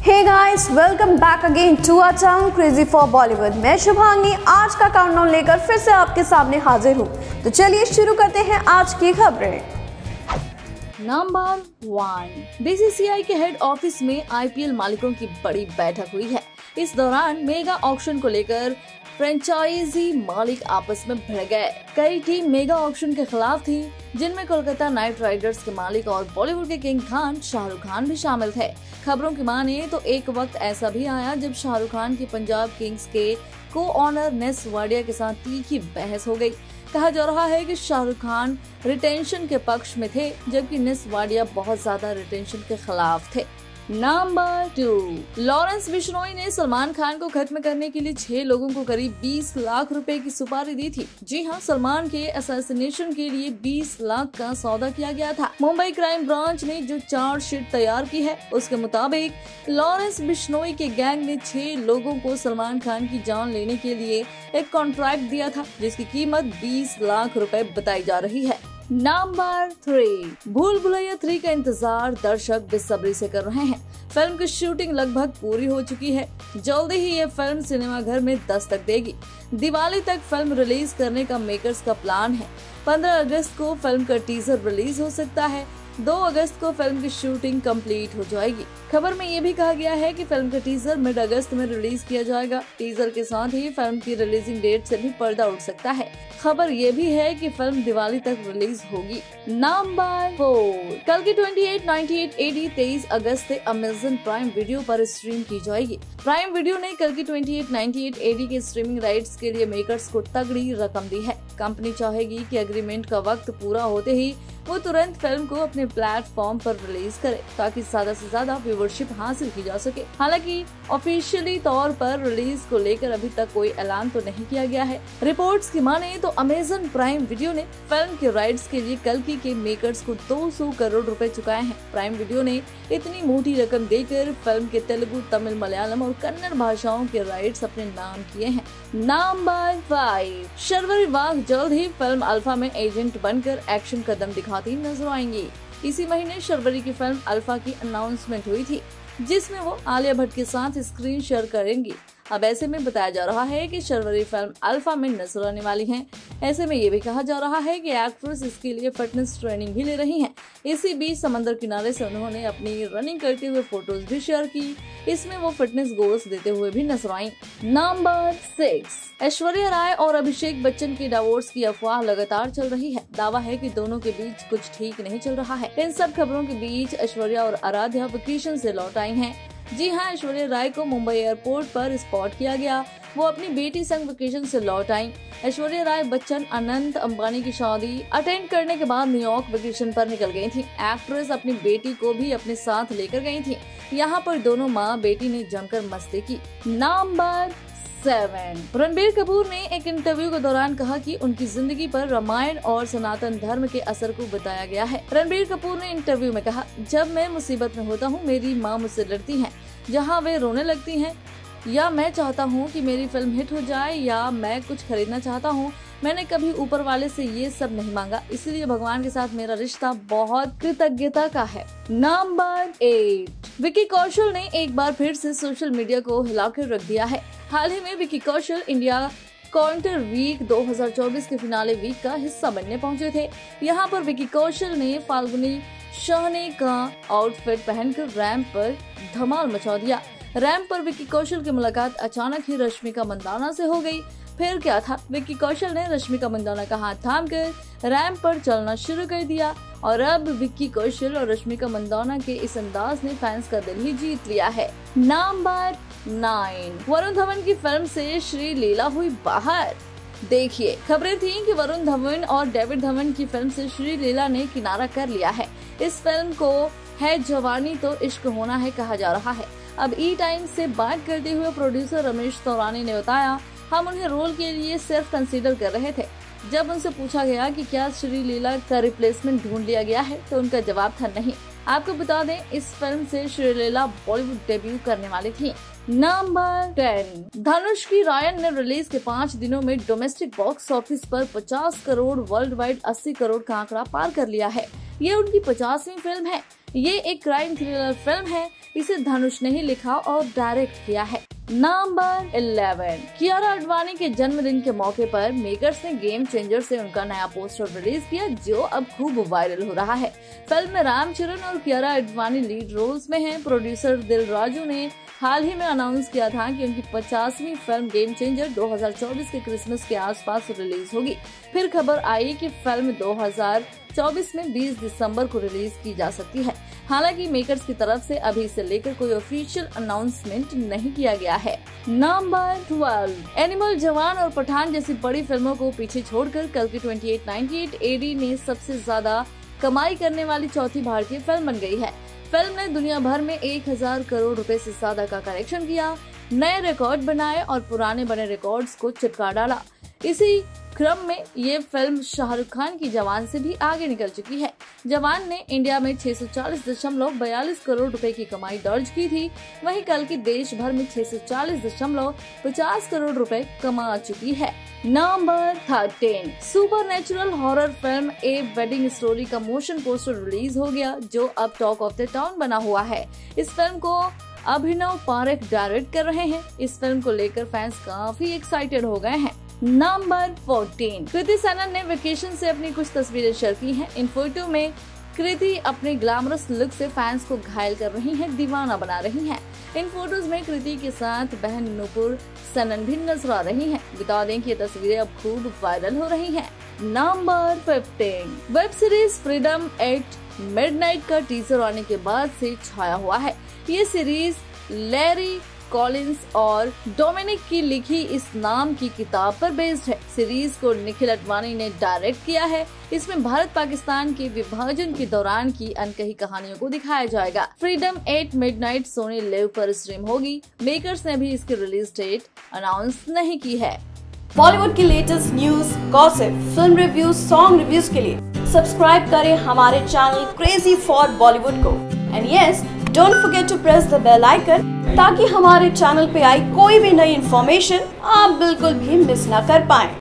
Hey guys, welcome back again to our channel crazy for Bollywood. मैं शुभांगी आज का countdown लेकर फिर से आपके सामने हाजिर हूँ। तो चलिए शुरू करते हैं आज की खबरें। नंबर 1, बीसीसीआई के हेड ऑफिस में आईपीएल मालिकों की बड़ी बैठक हुई है। इस दौरान मेगा ऑक्शन को लेकर फ्रेंचाइजी मालिक आपस में भिड़ गए। कई टीम मेगा ऑक्शन के खिलाफ थी, जिनमें कोलकाता नाइट राइडर्स के मालिक और बॉलीवुड के किंग खान शाहरुख खान भी शामिल थे। खबरों की माने तो एक वक्त ऐसा भी आया जब शाहरुख खान की पंजाब किंग्स के को ऑनर नेस वाडिया के साथ तीखी बहस हो गई। कहा जा रहा है कि शाहरुख खान रिटेंशन के पक्ष में थे, जबकि नेस वाडिया बहुत ज्यादा रिटेंशन के खिलाफ थे। नंबर 2, लॉरेंस बिश्नोई ने सलमान खान को खत्म करने के लिए 6 लोगों को करीब 20 लाख रुपए की सुपारी दी थी। जी हां, सलमान के असैसिनेशन के लिए 20 लाख का सौदा किया गया था। मुंबई क्राइम ब्रांच ने जो चार्जशीट तैयार की है, उसके मुताबिक लॉरेंस बिश्नोई के गैंग ने 6 लोगों को सलमान खान की जान लेने के लिए एक कॉन्ट्रैक्ट दिया था, जिसकी कीमत 20 लाख रुपए बताई जा रही है। नंबर 3, भूल भुलैया 3 का इंतजार दर्शक बेसब्री से कर रहे हैं। फिल्म की शूटिंग लगभग पूरी हो चुकी है। जल्दी ही ये फिल्म सिनेमाघर में दस्तक देगी। दिवाली तक फिल्म रिलीज करने का मेकर्स का प्लान है। 15 अगस्त को फिल्म का टीजर रिलीज हो सकता है। 2 अगस्त को फिल्म की शूटिंग कंप्लीट हो जाएगी। खबर में ये भी कहा गया है कि फिल्म का टीजर मिड अगस्त में रिलीज किया जाएगा। टीजर के साथ ही फिल्म की रिलीजिंग डेट से भी पर्दा उठ सकता है। खबर ये भी है कि फिल्म दिवाली तक रिलीज होगी। नंबर 4, कल की 2898 AD 23 अगस्त से अमेज़न प्राइम वीडियो पर स्ट्रीम की जाएगी। प्राइम वीडियो ने कल की 2898 AD के स्ट्रीमिंग राइट्स के लिए मेकर्स को तगड़ी रकम दी है। कंपनी चाहेगी कि एग्रीमेंट का वक्त पूरा होते ही वो तुरंत फिल्म को अपने प्लेटफॉर्म पर रिलीज करे, ताकि ज्यादा से ज्यादा व्यूवरशिप हासिल की जा सके। हालांकि ऑफिशियली तौर पर रिलीज को लेकर अभी तक कोई ऐलान तो नहीं किया गया है। रिपोर्ट्स की माने तो अमेज़न प्राइम वीडियो ने फिल्म के राइट्स के लिए कल्कि के मेकर्स को 200 करोड़ रुपए चुकाए हैं। प्राइम वीडियो ने इतनी मोटी रकम देकर फिल्म के तेलुगु, तमिल, मलयालम और कन्नड़ भाषाओं के राइट्स अपने नाम किए हैं। नंबर 5, शर्वरी वाघ जल्द ही फिल्म अल्फा में एजेंट बनकर एक्शन कदम दिखाती नजर आएंगी। इसी महीने शर्वरी की फिल्म अल्फा की अनाउंसमेंट हुई थी, जिसमें वो आलिया भट्ट के साथ स्क्रीन शेयर करेंगी। अब ऐसे में बताया जा रहा है कि शर्वरी फिल्म अल्फा में नजर आने वाली हैं। ऐसे में ये भी कहा जा रहा है कि एक्ट्रेस इसके लिए फिटनेस ट्रेनिंग भी ले रही हैं। इसी बीच समंदर किनारे से उन्होंने अपनी रनिंग करते हुए फोटोज भी शेयर की। इसमें वो फिटनेस गोल्स देते हुए भी नजर आई। नंबर 6, ऐश्वर्या राय और अभिषेक बच्चन के डिवोर्स की अफवाह लगातार चल रही है। दावा है कि दोनों के बीच कुछ ठीक नहीं चल रहा है। इन सब खबरों के बीच ऐश्वर्या और आराध्या वेकेशन से लौट आई हैं। जी हाँ, ऐश्वर्या राय को मुंबई एयरपोर्ट पर स्पॉट किया गया। वो अपनी बेटी संग वेकेशन से लौट आई। ऐश्वर्या राय बच्चन अनंत अंबानी की शादी अटेंड करने के बाद न्यूयॉर्क वेकेशन पर निकल गई थी। एक्ट्रेस अपनी बेटी को भी अपने साथ लेकर गई थी। यहाँ पर दोनों माँ बेटी ने जमकर मस्ती की। नंबर 7, रणबीर कपूर ने एक इंटरव्यू के दौरान कहा कि उनकी जिंदगी पर रामायण और सनातन धर्म के असर को बताया गया है। रणबीर कपूर ने इंटरव्यू में कहा, जब मैं मुसीबत में होता हूँ मेरी माँ मुझसे लड़ती हैं, जहाँ वे रोने लगती हैं, या मैं चाहता हूँ कि मेरी फिल्म हिट हो जाए, या मैं कुछ खरीदना चाहता हूँ। मैंने कभी ऊपर वाले से ये सब नहीं मांगा, इसलिए भगवान के साथ मेरा रिश्ता बहुत कृतज्ञता का है। नंबर 8, विकी कौशल ने एक बार फिर से सोशल मीडिया को हिलाकर रख दिया है। हाल ही में Vicky Kaushal India Couture Week 2024 के फिनाले वीक का हिस्सा बनने पहुंचे थे। यहाँ पर विकी कौशल ने फाल्गुनी शहने का आउटफिट पहनकर रैंप पर धमाल मचा दिया। रैंप पर विकी कौशल की मुलाकात अचानक ही रश्मिका मंदाना से हो गई। फिर क्या था, विकी कौशल ने रश्मिका मंदाना का हाथ थामकर रैंप पर चलना शुरू कर दिया और अब विक्की कौशल और रश्मिका मंदाना के इस अंदाज ने फैंस का दिल ही जीत लिया है। नंबर 9, वरुण धवन की फिल्म से श्री लीला हुई बाहर। देखिए, खबरें थीं कि वरुण धवन और डेविड धवन की फिल्म से श्री लीला ने किनारा कर लिया है। इस फिल्म को है जवानी तो इश्क होना है कहा जा रहा है। अब ई टाइम से बात करते हुए प्रोड्यूसर रमेश तौरानी ने बताया, हम उन्हें रोल के लिए सिर्फ कंसीडर कर रहे थे। जब उनसे पूछा गया कि क्या श्री लीला का रिप्लेसमेंट ढूंढ लिया गया है, तो उनका जवाब था नहीं। आपको बता दें, इस फिल्म से श्री लीला बॉलीवुड डेब्यू करने वाली थी। नंबर 10, धनुष की रायन ने रिलीज के 5 दिनों में डोमेस्टिक बॉक्स ऑफिस पर 50 करोड़, वर्ल्ड वाइड 80 करोड़ का आंकड़ा पार कर लिया है। ये उनकी 50वीं फिल्म है। ये एक क्राइम थ्रिलर फिल्म है। इसे धनुष ने ही लिखा और डायरेक्ट किया है। नंबर 11, कियारा आडवाणी के जन्मदिन के मौके पर मेकर्स ने गेम चेंजर से उनका नया पोस्टर रिलीज किया, जो अब खूब वायरल हो रहा है। फिल्म में रामचरण और कियारा आडवाणी लीड रोल्स में हैं। प्रोड्यूसर दिल राजू ने हाल ही में अनाउंस किया था कि उनकी 50वीं फिल्म गेम चेंजर 2024 के क्रिसमस के आसपास रिलीज होगी। फिर खबर आई कि फिल्म 2024 में 20 दिसंबर को रिलीज की जा सकती है। हालांकि मेकर्स की तरफ से अभी इसे लेकर कोई ऑफिशियल अनाउंसमेंट नहीं किया गया है। नंबर 12, एनिमल, जवान और पठान जैसी बड़ी फिल्मों को पीछे छोड़कर कल की 2898 AD ने सबसे ज्यादा कमाई करने वाली चौथी भारतीय फिल्म बन गई है। फिल्म ने दुनिया भर में 1000 करोड़ रुपए से ज्यादा का कलेक्शन किया, नए रिकॉर्ड बनाए और पुराने बने रिकॉर्ड्स को चिपका डाला। इसी क्रम में ये फिल्म शाहरुख खान की जवान से भी आगे निकल चुकी है। जवान ने इंडिया में 640.42 करोड़ रुपए की कमाई दर्ज की थी। वहीं कल की देश भर में 640.50 करोड़ रुपए कमा चुकी है। Number 13, supernatural horror film A Wedding Story का मोशन पोस्टर रिलीज हो गया, जो अब टॉक ऑफ द टाउन बना हुआ है। इस फिल्म को अभिनव पारेख डायरेक्ट कर रहे हैं। इस फिल्म को लेकर फैंस काफी एक्साइटेड हो गए हैं। नंबर 14, कृति सनन ने वेकेशन से अपनी कुछ तस्वीरें शेयर की हैं। इन फोटो में कृति अपने ग्लैमरस लुक से फैंस को घायल कर रही हैं, दीवाना बना रही हैं। इन फोटोज में कृति के साथ बहन नूपुर सनन भी नजर आ रही हैं। बता दें कि ये तस्वीरें अब खूब वायरल हो रही हैं। Number 15, web series Freedom at Midnight का टीजर आने के बाद से छाया हुआ है। ये सीरीज लैरी कॉलिंस और डोमिनिक की लिखी इस नाम की किताब पर बेस्ड है। सीरीज को निखिल अडवाणी ने डायरेक्ट किया है। इसमें भारत पाकिस्तान के विभाजन के दौरान की अनकही कहानियों को दिखाया जाएगा। Freedom at Midnight Sony LIV पर स्ट्रीम होगी। मेकर्स ने भी इसकी रिलीज डेट अनाउंस नहीं की है। बॉलीवुड की latest news, gossip, film reviews, song reviews के लिए सब्सक्राइब करें हमारे चैनल क्रेजी फॉर बॉलीवुड को। And yes, don't forget to press the bell icon, ताकि हमारे चैनल पे आई कोई भी नई इन्फॉर्मेशन आप बिल्कुल भी मिस ना कर पाएं।